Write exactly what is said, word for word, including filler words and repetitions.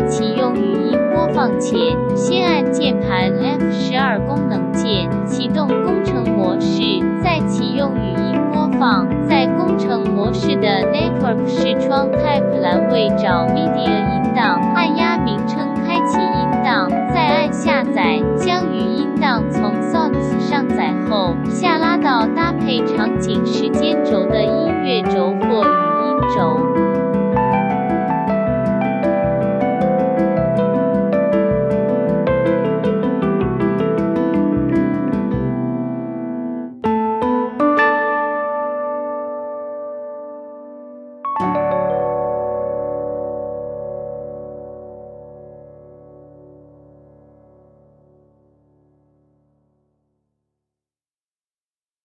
启用语音播放前，先按键盘 F 十二功能键，启动工程模式，再启用语音播放。在工程模式的 Network 视窗 Type 栏位找 Media 音档，按压名称开启音档，再按下载。将语音档从 Songs 上载后，下拉到搭配场